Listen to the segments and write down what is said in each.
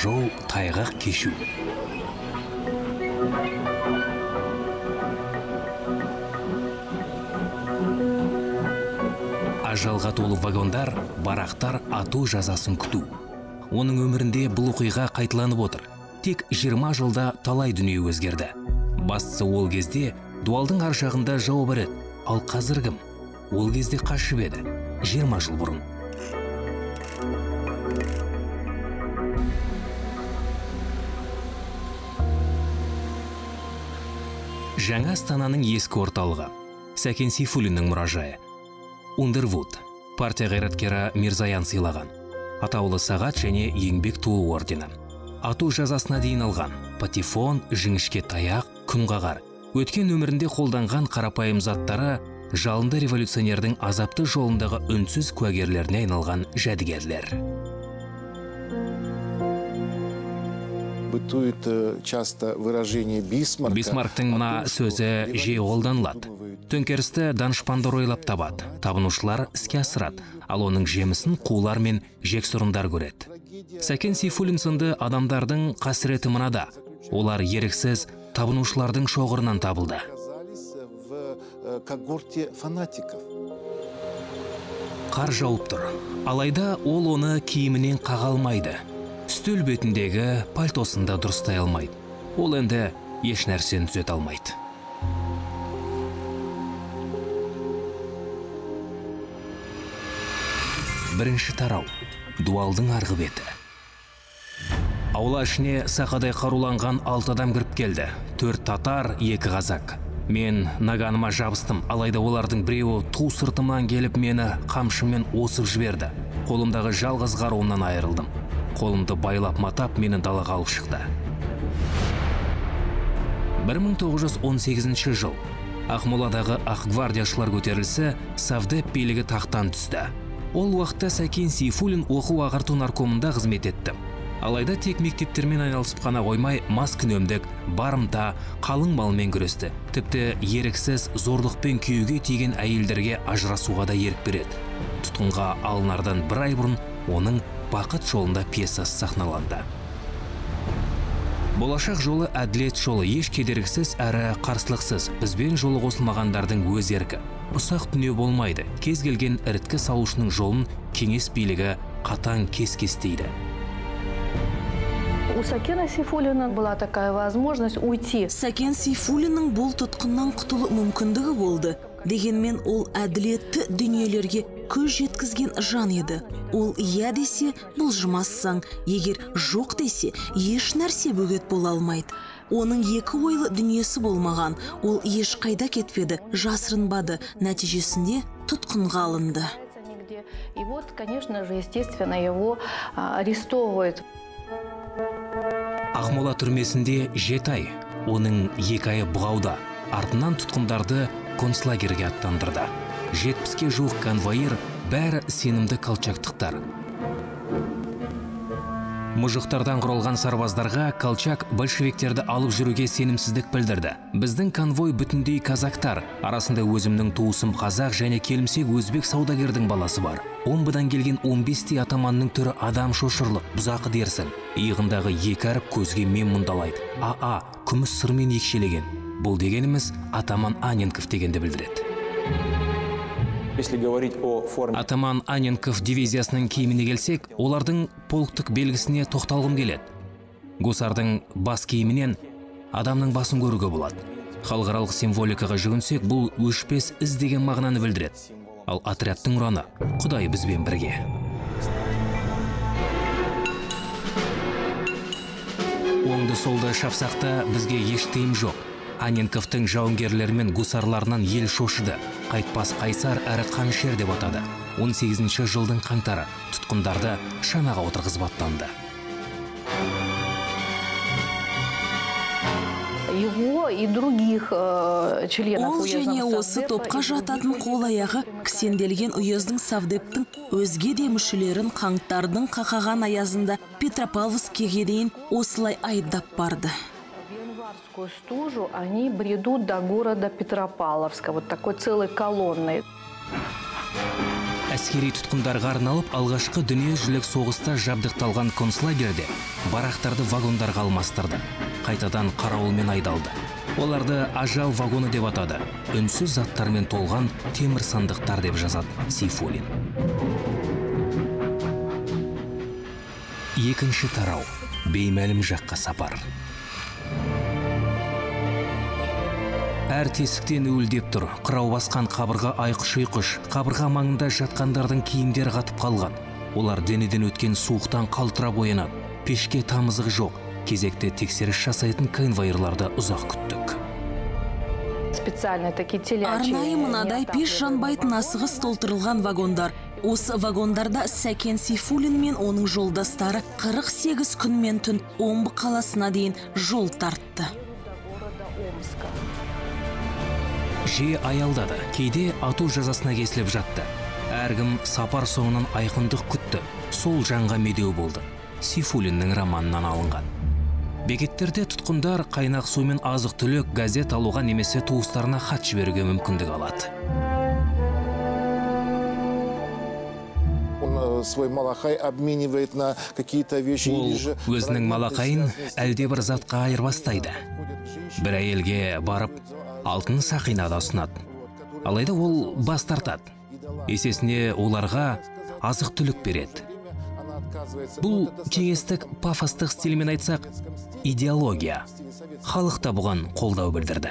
жол тайғақ кешу. Ажалға толы вагондар, барақтар ату жазасын күту. Оның өмірінде бұл оқиға қайталанып отыр. Тек 20 жылда талай дүние өзгерді. Бастысы ол кезде дуалдың ар жағында жауап береді. Ал қазір кім? Ол кезде қашып еді. 20 жыл бұрын. Жаңа Астананың ескі орталығы. Сәкен Сейфуллиннің мұражайы. Ундервуд, партия қайраткері Мирзаян сыйлаған. Атаулы сағат және еңбек туы ордені. Ату жазасына дейін алған. Патефон, жіңішке таяқ, күнқағар. Өткен өмірінде қолданған қарапайым заттары жалынды революционердің азапты жолындағы үнсіз куәгерлеріне айналған жәдігерлер. Бытует часто выражение Бисмарка. Бисмарктың мына сөзі жиі қолданылады. Төңкерісті данышпандар ойлап табады, табынушылар іске асырады, ал оның жемісін қулар мен жексұрындар көреді. Сәкен Сейфуллин сынды адамдардың қасіреті мынада. Олар еріксіз табынушылардың шоғырынан табылды. Қар жауып тұр, алайда ол оны киімінен қаға алмайды. Үстел бетіндегі пальтосында дұрыстай алмайды. Ол енді еш нәрсені түзете алмайды. Бірінші тарау. Дуалдың арғы беті. Аула ішіне сақадай қаруланған 6 адам кіріп келді. 4 татар, 2 қазақ. Мен наганыма жабыстым, алайда олардың біреуі ту сыртымнан келіп мені қамшымен осып жіберді. Қолымдағы жалғыз қаруымнан айырылдым. Қолымды байлап матап, мені далаға алып шықты. 1918 жыл. Ақмоладағы ақгвардияшылар көтерілісі Совдеп билігі тақтан түсті. Ол уақытта Сәкен Сейфуллин оқу-ағарту наркомында қызмет етті. Алайда тек мектептермен айналысып қана қоймай, маскүнемдік, барымта, қалың малмен күресті. Тіпті еріксіз зорлықпен күйеуге тиген әйелдерге ажырасуға да ерік береді. Тұтқынға алынардан 1 ай бұрын оның бақыт жолында пьесасы сахналанды. Болашақ жолы әділет жолы, еш кедергісіз әрі қарсылықсыз, бізбен жолы қосылмағандардың өз еркі. Ұсақ дүние болмайды. Кез келген іріткі салушының жолын кеңес билігі қатаң кес-кестейді. У Сәкена Сейфуллина была такая возможность уйти. Сәкен Сейфуллиннің бұл тұтқыннан құтылу мүмкіндігі болды. Дегенмен ол әділетті дүниелерге көз жеткізген жан еді. Ол иә десе, бұлжымассаң, егер жоқ десе, еш нәрсе бөгет бола алмайды. Оның 2 ойлы дүниесі болмаған, ол еш қайда кетпеді, жасырынбады, нәтижесінде тұтқынға алынды. И вот, конечно же, естественно, его арестовывают. Ақмола түрмесінде 7 ай, оның 2 айы бұғауда, артынан тұтқындарды концлагерге аттандырды. 70-ке жуық конвоир, бәрі сенімді колчактықтар. Мұжықтардан құралған сарбаздарға Колчак большевиктерді алып жүруге сенімсіздік білдірді. Біздің конвой бүтіндей казактар, арасында өзімнің туысым қазақ және келімсек өзбек саудагердің баласы бар. Омбыдан келген 15 атаманның түрі адам шошырлық, бұзақы дерсің. Иығындағы 2 әріп көзге мен мұндалайды. Күміс сырмен екшелеген. Бұл дегеніміз атаман Анненков дегенді білдіреді. Атаман Анненков дивизиясының киіміне келсек, олардың полктық белгісіне тоқталғым келеді. Гусардың бас киімінен адамның басын көруге болады. Халықаралық символикаға жүгінсек, бұл өшпес із деген мағынаны білдіреді. Ал отрядтың ұраны Құдай бізбен бірге. Оңды солды шапсақта бізге еш тыйым жоқ. Анненковтың жауынгерлерімен гусарларынан ел шошыды. Қайтпас қайсар әрі қаншер деп атады. 18 жылдың қаңтары тұтқындарды шанаға отырғызып аттанды. Его и других членов Ол және осы топқа жататын қол аяғы кісенделген уездың Совдептің өзге де мүшелерін қаңтардың қақаған аязында Петропавловскіге дейін осылай айдап барды. Стужу, они бредут до города Петропавловска, вот такой целой колонной. Әскери тұтқындарға арналып алғашқы дүниежүзілік соғыста жабдықталған концлагерьде барақтарды вагондарға алмастырды. Қайтадан қарауылмен айдалды. Оларды ажал вагоны деп атады. Үнсіз заттармен толған темір сандықтар деп жазады Сейфуллин. Екінші тарау. Беймәлім жаққа сапар. Әр тесіктен уілдеп тұр. Қырау басқан қабырға айқыш-ұйқыш. Қабырға маңында жатқандардың киімдері қатып қалған. Олар денеден өткен суықтан қалтырап оянады. Пешке тамызығы жоқ. Кезекте тексеріс жасайтын конвойерларды ұзақ күттік. Арнайы мынадай пеш жанбайтын асығыс толтырылған вагондар. Осы вагондарда Сәкен Сейфуллин мен оның жолдастары 48 күн мен түн Омбы қаласына дейін жол тартты. Жиі аялдады, кейде ату жазасына кесіліп жатты. Әркім сапар соңынан айқындық күтті. Сол жанға медеу болды. Сейфуллиннің романынан алынған. Бекеттерде тұтқындар қайнақ су мен азық түлік, газет алуға немесе туыстарына хат жіберуге мүмкіндік алады. Он свой малахай обменивает на какие-то вещи. Ол өзінің малахайын әлде бір затқа айырбастайды. Бір әйелге барып, алтын сақинада ұсынады. Алайда ол бас тартады. Есесіне оларға азық түлік береді. Бұл кеңестік пафостық стилімен айтсақ, идеология. Халық та бұған қолдау білдірді.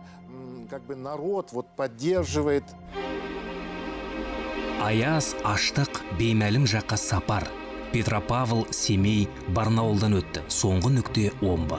Аяз, аштық, беймәлім жаққа сапар. Петропавл, Семей, Барнаулдан өтті. Соңғы нүкте Омбы.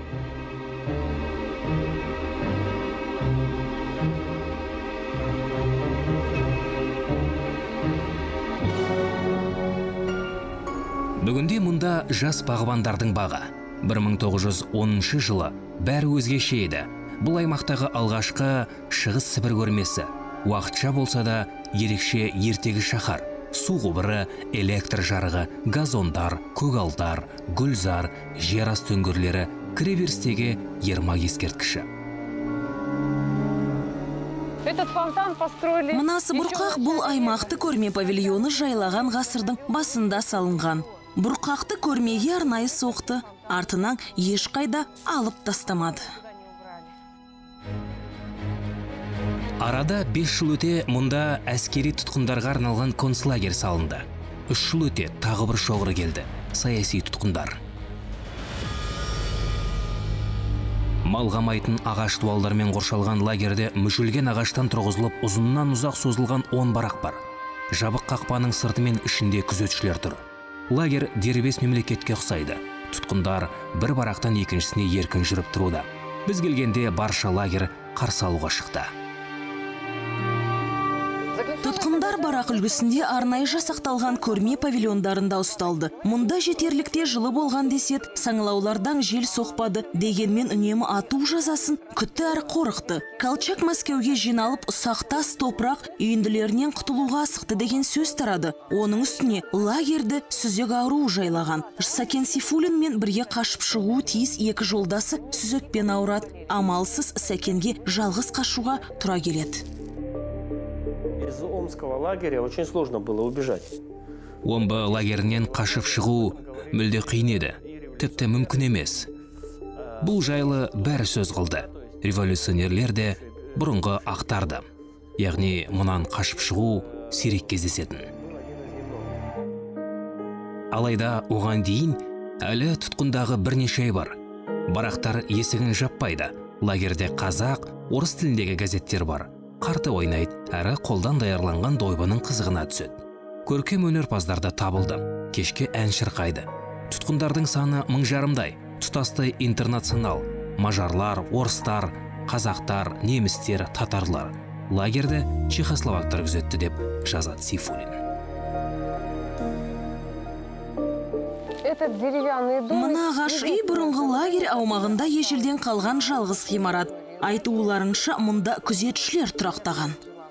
Бүгінде мұнда жас бағбандардың бағы. 1910 жылы бәрі өзгеше еді. Бұл аймақтағы алғашқы Шығыс Сібір көрмесі. Уақытша болса да ерекше ертегі шаһар. Су құбыры, электр жарығы, газондар, көгалдар, гүлзар, жер асты үңгірлері, кіреберістегі Ермак ескерткіші. Мынасы бұрқақ бұл аймақты көрме павильоны жайлаған ғасырдың басында салынған. Бұрқақты көрмеге арнайы соқты, артынан ешқайда алып тастамады. Арада 5 жыл өте мұнда әскери тұтқындарға арналған концлагерь салынды. 3 жыл өте тағы бір шоғыры келді. Саяси тұтқындар. Малғамайтын ағаш дуалдармен қоршалған лагерде мүшілген ағаштан тұрғызылып ұзыннан ұзақ созылған 10 барақ бар. Жабық қақпаның сырты мен ішінде күзетшілер тұр. Лагерь дербес мемлекетке ұқсайды. Тұтқындар бір барақтан екіншісіне еркін жүріп тұруда. Біз келгенде барша лагерь қарсы алуға шықты. Тұтқындар барақ үлгісінде арнайы жасақталған көрме павильондарында ұсталды. Мұнда жетерлікте жылы болған десет, саңылаулардан жел соқпады, дегенмен үнемі ату жазасын күтті әрі қорықты. Колчак Мәскеуге жиналып ұсақтас топырақ үйінділерінен құтылуға асықты деген сөз тарады. Оның үстіне лагерді сүзек ауру жайлаған. Сәкен Сейфуллин мен бірге қашып шығуы тиіс екі жолдасы сүзекпен ауырады. Амалсыз Сәкенге жалғыз қашуға тұра келеді. Из Омского лагеря очень сложно было убежать. Омбы лагерінен қашып шығу мүлде қиын еді. Тіпті мүмкін емес. Бұл жайлы бәрі сөз қылды. Революционерлер де бұрынғы ақтарды. Яғни мұнан қашып шығу сирек кездесетін. Алайда оған дейін әлі тұтқындағы бірнеше ай бар. Барақтар есігін жаппайды. Лагерде қазақ, орыс тіліндегі газеттер бар. Қарты ойнайды, әрі қолдан даярланған дойбының қызығына түседі. Көркем өнерпаздарда табылды. Кешке ән шырқайды. Тұтқындардың саны 1000-дай. Тұтастай интернационал. Мажарлар, орыстар, қазақтар, немістер, татарлар. Лагерді чехословактар күзетті деп жазады Сейфуллин. Мына ағаш үй бұрынғы лагерь аумағында ежелден қалған жалғыз ғимарат. Айтуыларыңша мұнда күзетшілер тұрақтаған.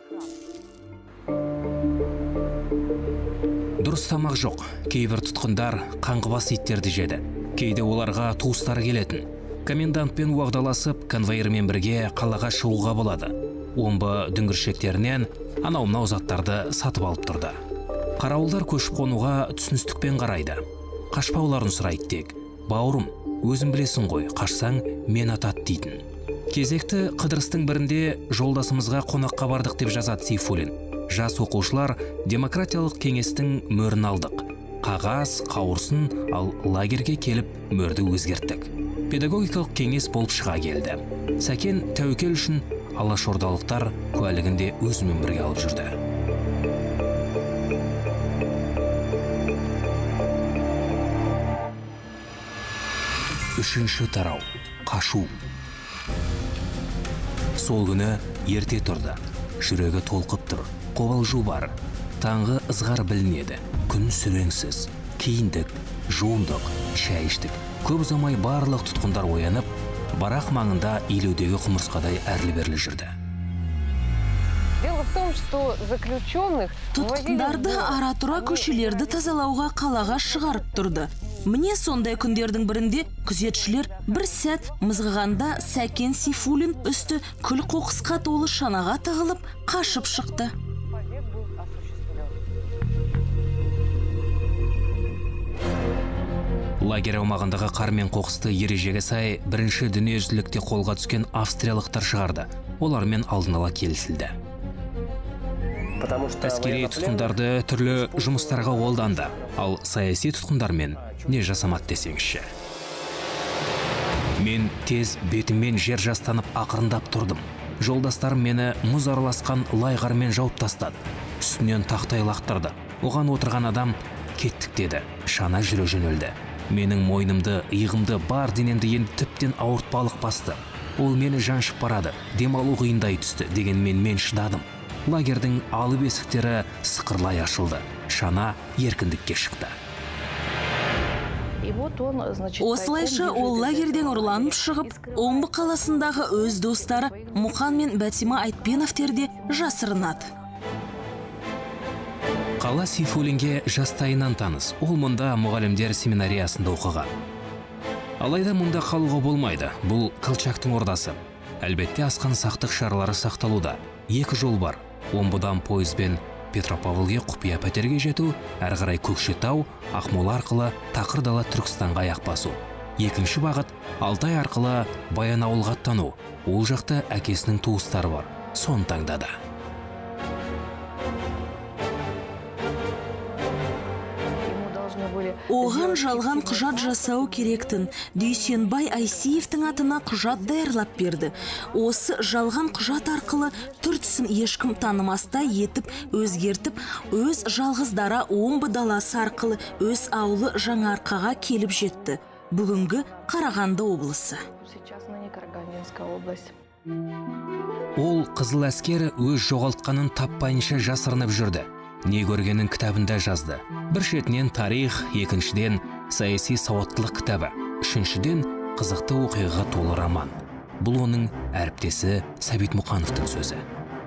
Дұрыс тамақ жоқ. Кейбір тұтқындар қаңғыбас иттерді жеді. Кейде оларға туыстары келетін. Комендантпен уағдаласып, конвейермен бірге қалаға шығуға болады. Омбы дүңгіршектерінен анау-мынау заттарды сатып алып тұрды. Қарауылдар көшіп қонуға түсіністікпен қарайды. Қашпауларын сұрайды тек. Бауырым, өзің білесің ғой, қашсаң мен атат дейтін. Кезекті қыдырыстың бірінде жолдасымызға қонаққа бардық деп жазады Сейфуллин. Жас оқушылар демократиялық кеңестің мөрін алдық. Қағаз, қауырсын, ал лагерге келіп мөрді өзгерттік. Педагогикалық кеңес болып шыға келді. Сәкен тәуекел үшін алашордалықтар куәлігінде өзімен бірге алып жүрді. Үшінші тарау. Қашу. Сол күні ерте тұрды. Жүрегі толқып тұр. Қобалжу бар. Таңғы ызғар білінеді. Күн сүреңсіз. Киіндік, жуындық, шай іштік. Көп ұзамай барлық тұтқындар оянып, барақ маңында илеудегі құмырсқадай әрлі-берлі жүрді. Тұтқындарды ара-тұра көшелерді тазалауға қалаға шығарып тұрды. Міне сондай күндердің бірінде күзетшілер бір сәт мызғығанда Сәкен Сейфуллин үсті күл қоқысқа толы шанаға тығылып қашып шықты. Лагерь аумағындағы қар мен қоқысты ережеге сай бірінші дүниежүзілікте қолға түскен австриялықтар шығарды. Олармен алдын ала келісілді. Әскери тұтқындарды түрлі жұмыстарға қолданды, ал саяси тұтқындармен не жасамады десеңізші. Мен тез бетіммен жер жастанып ақырындап тұрдым. Жолдастарым мені мұз араласқан лайғармен жауып тастады. Үстінен тақтай лақтырды. Оған отырған адам кеттік деді. Шана жүре жөнелді. Менің мойнымды, иығымды, бар денемді енді тіптен ауыртпалық басты. Ол мені жаншып барады, демалу қиындай түсті, дегенмен мен шыдадым. Лагердің алып есіктері сықырлай ашылды. Шана еркіндікке шықты. Осылайша ол лагерден ұрланып шығып, Омбы қаласындағы өз достары Мұқан мен Бәтима Айтпеновтерде жасырынады. Қала Сейфуллинге жастайынан таныс. Ол мұнда мұғалімдер семинариясында оқыған. Алайда мұнда қалуға болмайды. Бұл Колчактың ордасы. Әлбетте асқан сақтық шаралары сақталуда. Екі жол бар. Омбыдан пойызбен Петропавлге құпия пәтерге жету, әрі қарай Көкшетау, Ақмола арқылы тақыр дала Түркістанға аяқ басу. Екінші бағыт Алтай арқылы Баянауылға аттану. Ол жақта әкесінің туыстары бар. Соны таңдады. Оған жалған құжат жасау керектін. Дүйсенбай Айсиевтің атына құжат даярлап берді. Осы жалған құжат арқылы түр-түсін ешкім танымастай етіп, өзгертіп, өз жалғыздара Омбы даласы арқылы өз ауылы Жаңаарқаға келіп жетті. Бүгінгі Қарағанды облысы. Ол қызыл әскер өз жоғалтқанын таппайынша жасырынып жүрді. Не көргенін кітабында жазды. Бір шетінен тарих, екіншіден саяси сауаттылық кітабы, үшіншіден қызықты оқиғаға толы роман. Бұл оның әріптесі Сәбит Мұқановтың сөзі.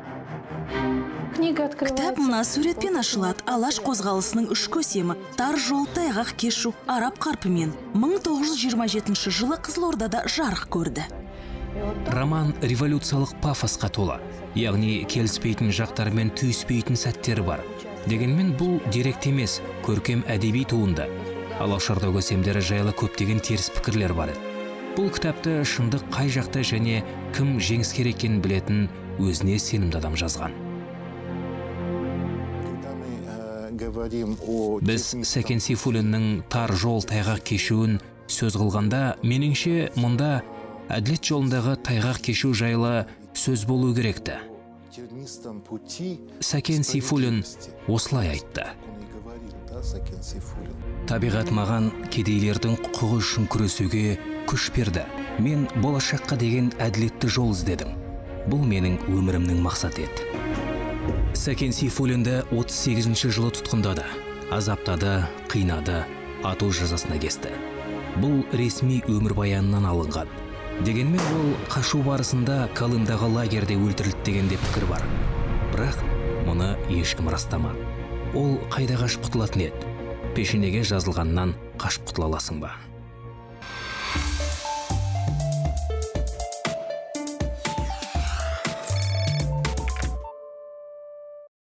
Кітап мына суретпен ашылады. Алаш қозғалысының үш көсемі, тар жол, тайғақ кешу, араб қарпымен 1927 жылы Қызылордада жарық көрді. Роман революциялық пафосқа толы, яғни келіспейтін жақтар мен түйіспейтін сәттері бар. Дегенмен бұл деректі емес, көркем әдеби туынды. Алашорда көсемдері жайлы көптеген теріс пікірлер бар. Бұл кітапты шындық қай жақта және кім жеңіскер екенін білетін өзіне сенімді адам жазған. Біз Сәкен Сейфуллиннің тар жол тайғақ кешуін сөз қылғанда, меніңше мұнда әділет жолындағы тайғақ кешу жайлы сөз болу керекті. Сәкен Сейфуллин осылай айтты. Табиғат маған кедейлердің құқығы үшін күресуге күш берді. Мен болашаққа деген әділетті жол іздедім. Бұл менің өмірімнің мақсаты еді. Сәкен Сейфуллинді 38 жылы тұтқындады. Азаптады, қинады, ату жазасына кесті. Бұл ресми өмірбаянынан алынған. Дегенмен ол қашу барысында Колымдағы лагерде өлтірілді дегенде пікір бар. Бірақ мұны ешкім растамады. Ол қайда қашып құтылатын еді? Пешенеге жазылғаннан қашып құтыла аласың ба?